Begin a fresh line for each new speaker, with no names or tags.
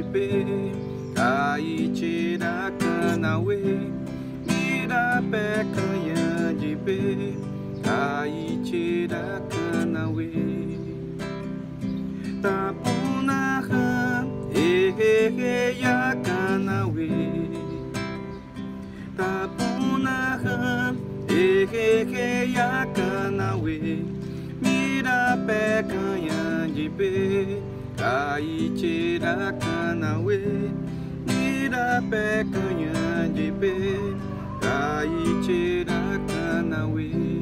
pe, Caitiracanauê, Mirapé, canha de pé, Caitiracanauê. Tapunahã, Yacanauê. Tapunahã, Yacanauê. Mirapé, canha de pé, Caitiracanauê. Mirapé, canha de pé, Caitiracanauê.